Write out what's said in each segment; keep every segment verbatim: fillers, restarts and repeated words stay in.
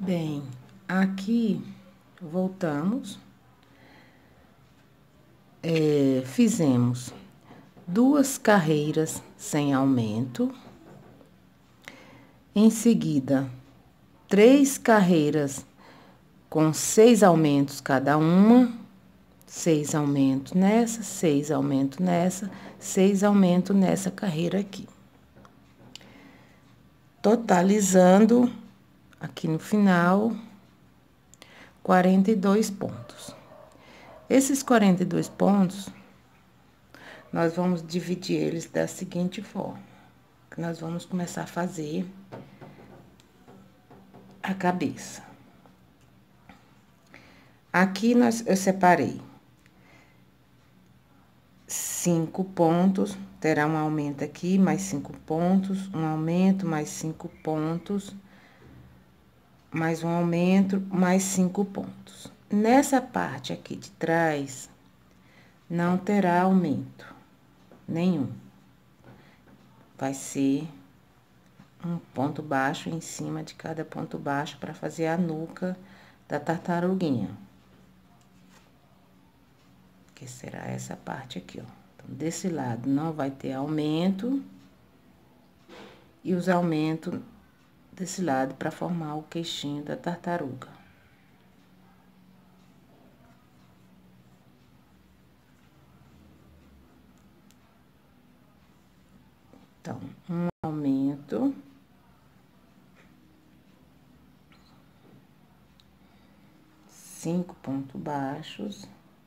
Bem, aqui voltamos, é, fizemos duas carreiras sem aumento, em seguida, três carreiras com seis aumentos cada uma, seis aumentos nessa, seis aumentos nessa, seis aumentos nessa carreira aqui. Totalizando, aqui no final, quarenta e dois pontos. Esses quarenta e dois pontos, nós vamos dividir eles da seguinte forma. Nós vamos começar a fazer a cabeça. Aqui, nós, eu separei cinco pontos, terá um aumento aqui, mais cinco pontos, um aumento, mais cinco pontos, mais um aumento, mais cinco pontos. Nessa parte aqui de trás, não terá aumento nenhum. Vai ser um ponto baixo em cima de cada ponto baixo para fazer a nuca da tartaruguinha. Que será essa parte aqui, ó. Então, desse lado não vai ter aumento. E os aumentos desse lado para formar o queixinho da tartaruga. Então, um aumento. Cinco pontos baixos.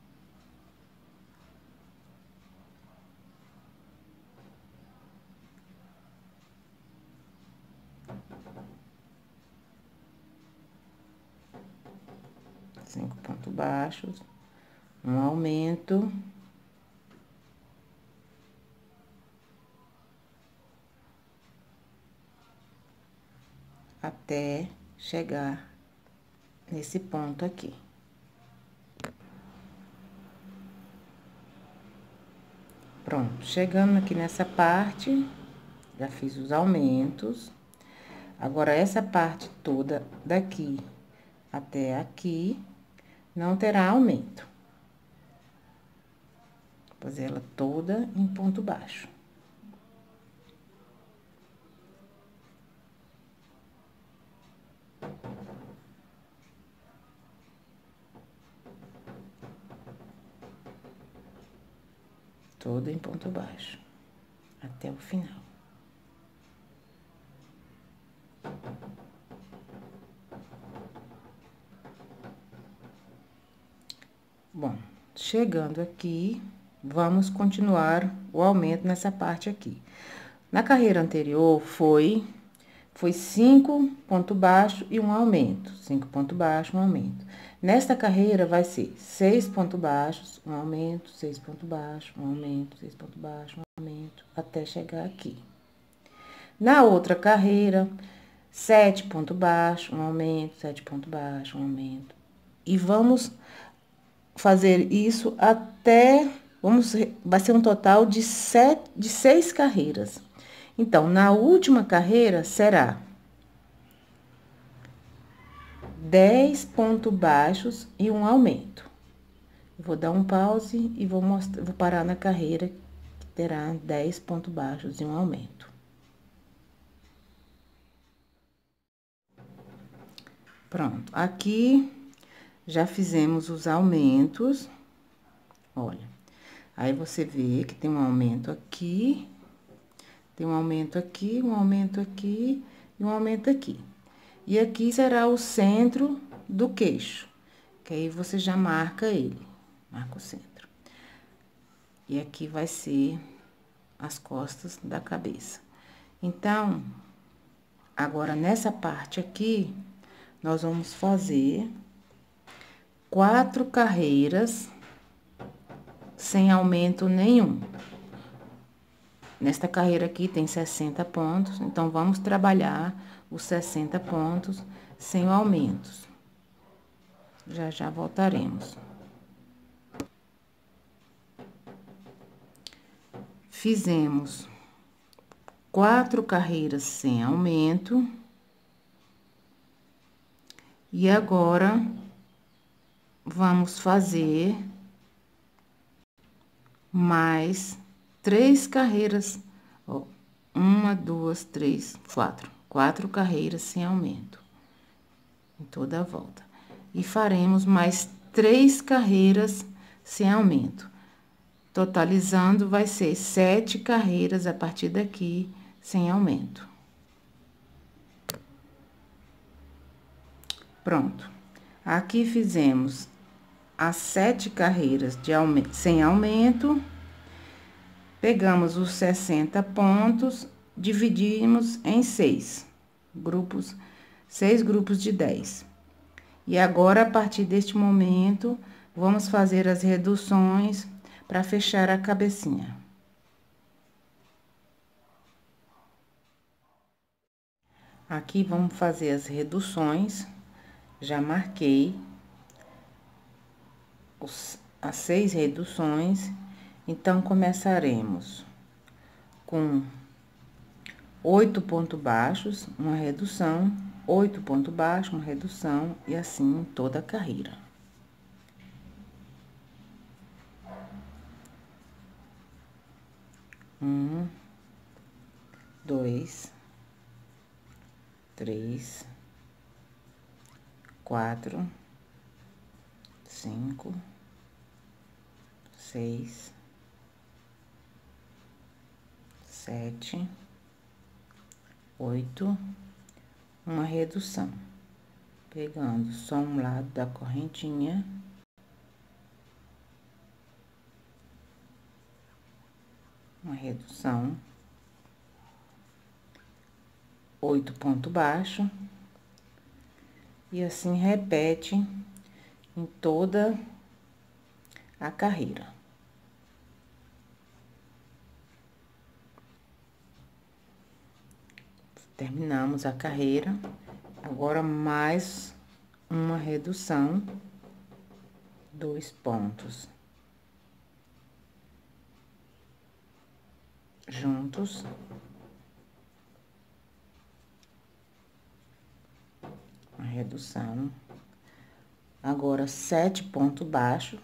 Cinco pontos baixos. Um aumento. Até chegar nesse ponto aqui. Pronto, chegando aqui nessa parte, já fiz os aumentos. Agora, essa parte toda daqui até aqui, não terá aumento. Vou fazer ela toda em ponto baixo. Toda em ponto baixo, até o final. Bom, chegando aqui, vamos continuar o aumento nessa parte aqui. Na carreira anterior, foi, foi cinco ponto baixo e um aumento. Cinco ponto baixo, um aumento. Nesta carreira, vai ser seis pontos baixos, um aumento, seis pontos baixos, um aumento, seis pontos baixos, um aumento, até chegar aqui. Na outra carreira, sete pontos baixos, um aumento, sete pontos baixos, um aumento. E vamos fazer isso até, vamos, vai ser um total de sete, de seis carreiras. Então, na última carreira, será dez pontos baixos e um aumento. Vou dar um pause e vou mostrar, vou parar na carreira que terá dez pontos baixos e um aumento. Pronto, aqui já fizemos os aumentos. Olha, aí você vê que tem um aumento aqui, tem um aumento aqui, um aumento aqui e um aumento aqui. E aqui será o centro do queixo, que aí você já marca ele, marca o centro. E aqui vai ser as costas da cabeça. Então, agora, nessa parte aqui, nós vamos fazer quatro carreiras sem aumento nenhum. Nesta carreira aqui tem sessenta pontos, então, vamos trabalhar os sessenta pontos sem aumentos. Já já voltaremos. Fizemos quatro carreiras sem aumento. E agora, vamos fazer mais três carreiras, ó, uma, duas, três, quatro. Quatro carreiras sem aumento, em toda a volta. E faremos mais três carreiras sem aumento. Totalizando, vai ser sete carreiras a partir daqui, sem aumento. Pronto. Aqui fizemos as sete carreiras de aumento, sem aumento. Pegamos os sessenta pontos, dividimos em seis grupos, seis grupos de dez. E agora, a partir deste momento, vamos fazer as reduções para fechar a cabecinha. Aqui, vamos fazer as reduções. Já marquei os, as seis reduções. Então, começaremos com oito pontos baixos, uma redução, oito pontos baixos, uma redução, e assim em toda a carreira. Um, dois, três, quatro, cinco, seis, sete, oito, uma redução, pegando só um lado da correntinha. Uma redução, oito pontos baixos, e assim repete em toda a carreira. Terminamos a carreira, agora mais uma redução, dois pontos juntos, uma redução, agora sete pontos baixos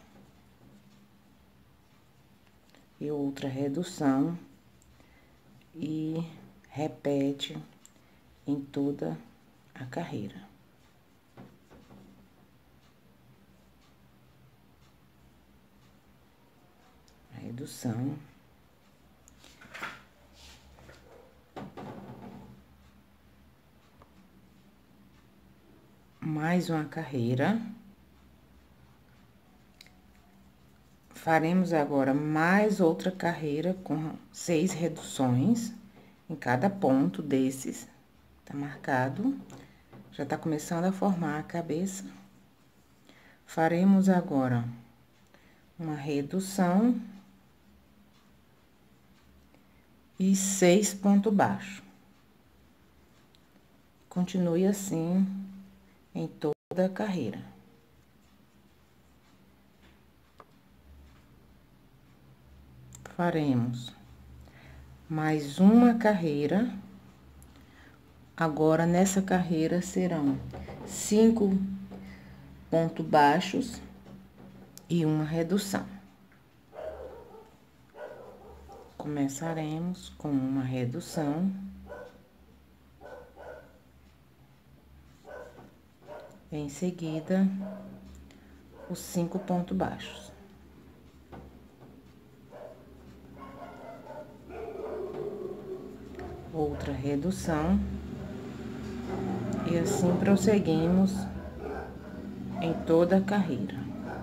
e outra redução, e repete em toda a carreira. Redução. Mais uma carreira. Faremos agora mais outra carreira com seis reduções em cada ponto desses. Tá marcado. Já tá começando a formar a cabeça. Faremos agora uma redução e seis pontos baixos. Continue assim em toda a carreira. Faremos mais uma carreira. Agora, nessa carreira, serão cinco pontos baixos e uma redução. Começaremos com uma redução. Em seguida, os cinco pontos baixos. Outra redução. E assim prosseguimos em toda a carreira.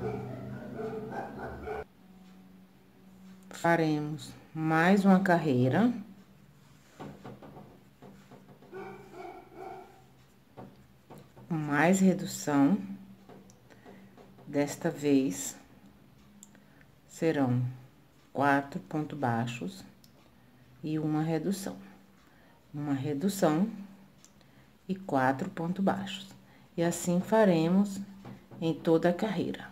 Faremos mais uma carreira. Mais redução. Desta vez, serão quatro pontos baixos e uma redução. Uma redução e quatro pontos baixos. E assim faremos em toda a carreira.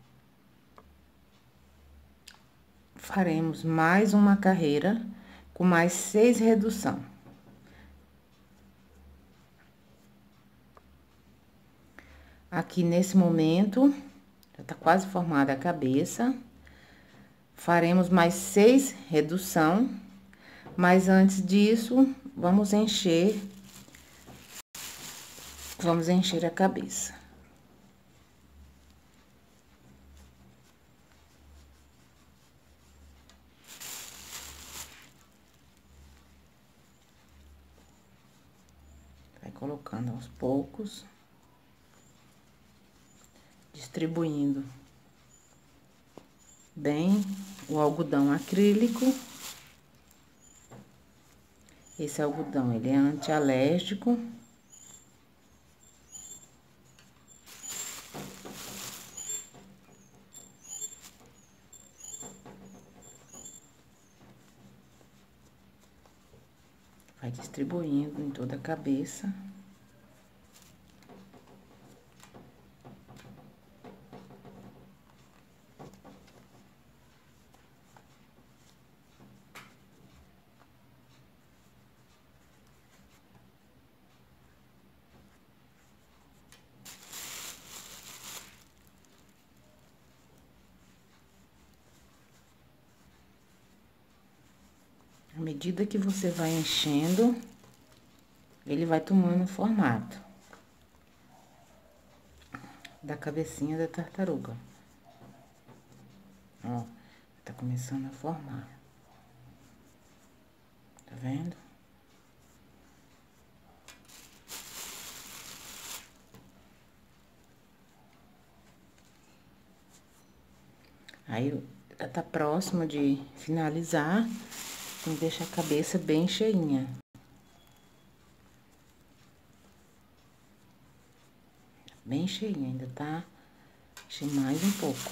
Faremos mais uma carreira com mais seis redução. Aqui nesse momento, já tá quase formada a cabeça. Faremos mais seis redução, mas antes disso, vamos encher, vamos encher a cabeça. Vai colocando aos poucos, distribuindo bem o algodão acrílico. Esse algodão, ele é antialérgico. Vai distribuindo em toda a cabeça. À medida que você vai enchendo, ele vai tomando o formato da cabecinha da tartaruga. Ó, tá começando a formar. Tá vendo? Aí, já tá próximo de finalizar, então deixa a cabeça bem cheinha. Bem cheinha, ainda tá? Deixa mais um pouco.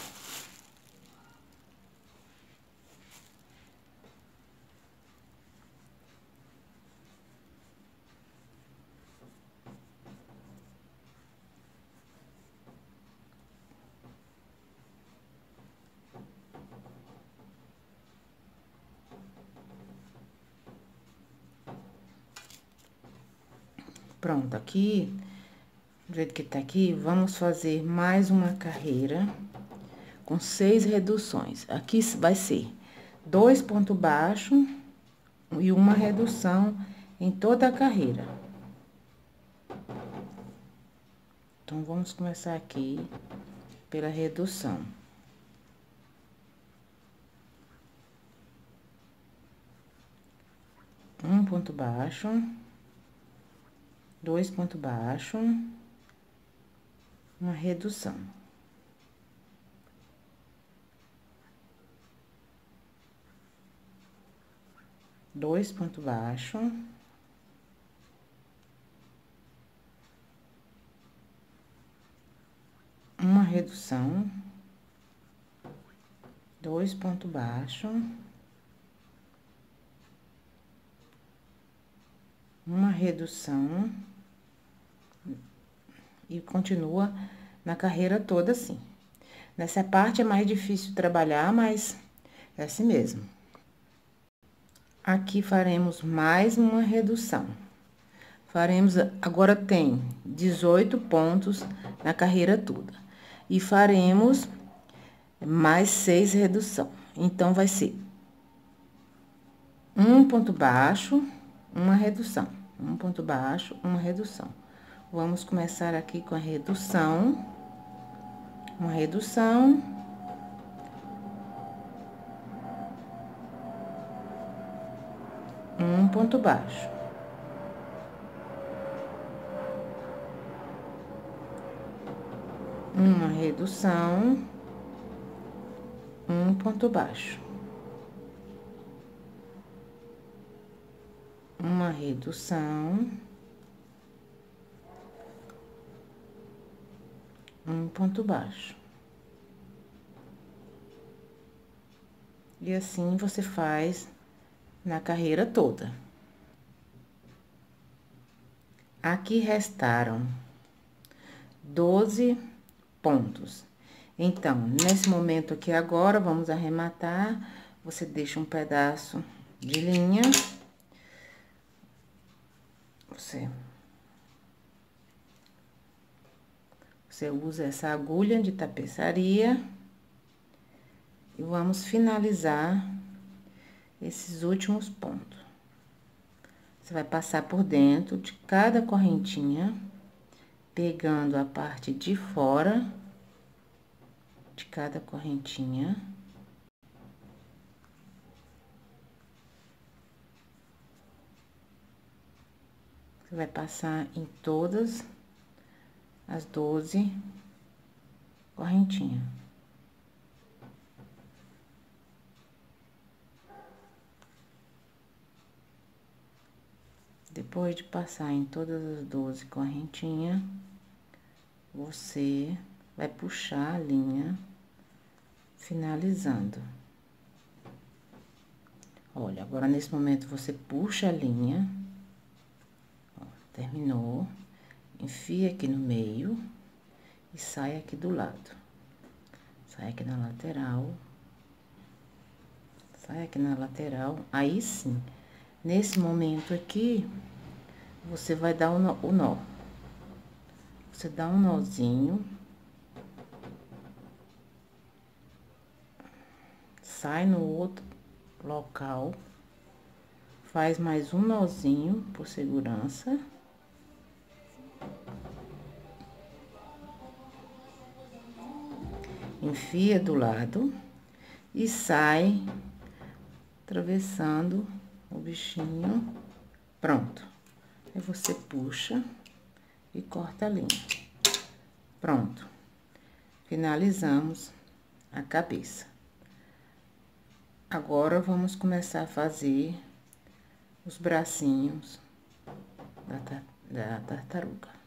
Pronto, aqui, do jeito que tá aqui, vamos fazer mais uma carreira com seis reduções. Aqui vai ser dois pontos baixos e uma redução em toda a carreira. Então, vamos começar aqui pela redução. Um ponto baixo, dois pontos baixos, uma redução. Dois pontos baixos. Uma redução. Dois pontos baixos. Uma redução. E continua na carreira toda assim. Nessa parte é mais difícil trabalhar, mas é assim mesmo. Aqui faremos mais uma redução. Faremos, agora tem dezoito pontos na carreira toda. E faremos mais seis redução. Então, vai ser um ponto baixo, uma redução. Um ponto baixo, uma redução. Vamos começar aqui com a redução. Uma redução. Um ponto baixo. Uma redução. Um ponto baixo. Uma redução. Um ponto baixo. E assim você faz na carreira toda. Aqui restaram doze pontos. Então, nesse momento aqui agora, vamos arrematar. Você deixa um pedaço de linha. Você... Você usa essa agulha de tapeçaria e vamos finalizar esses últimos pontos. Você vai passar por dentro de cada correntinha, pegando a parte de fora de cada correntinha. Você vai passar em todas as doze correntinhas. Depois de passar em todas as doze correntinhas, você vai puxar a linha, finalizando. Olha, agora nesse momento você puxa a linha, ó, terminou, enfia aqui no meio e sai aqui do lado. Sai aqui na lateral, sai aqui na lateral, aí sim. Nesse momento aqui, você vai dar o nó, o nó. Você dá um nozinho. Sai no outro local. Faz mais um nozinho por segurança. Enfia do lado e sai atravessando o bichinho. Pronto. Aí você puxa e corta a linha. Pronto. Finalizamos a cabeça. Agora, vamos começar a fazer os bracinhos da, da tartaruga.